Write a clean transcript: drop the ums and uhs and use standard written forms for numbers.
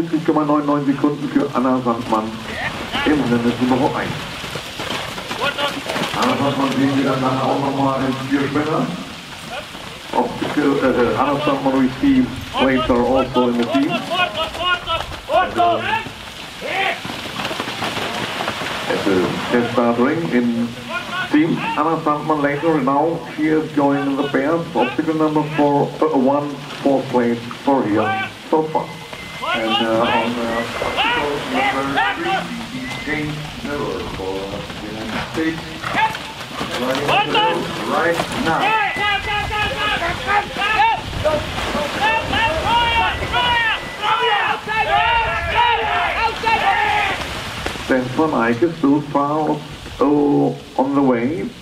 41,99 Sekunden für Anna Sandmann im Hindernis Nummer 1. Anna Sandmann sehen wir dann nachher auch nochmal im Vierspänner. Anna Sandmann we see later also in the team. At the test starting in team, Anna Sandmann later, and now she is going in the pairs. Obstacle number 1, 4th place for here so far. And on obstacle number 3, James Miller for the United States. Right now. Sten van Eyck is so far on the way.